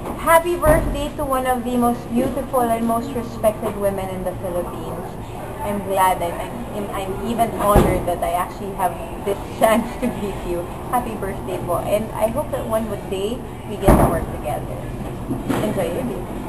Happy birthday to one of the most beautiful and most respected women in the Philippines. I'm glad I'm even honored that I actually have this chance to meet you. Happy birthday po. And I hope that one day we get to work together. Enjoy your day.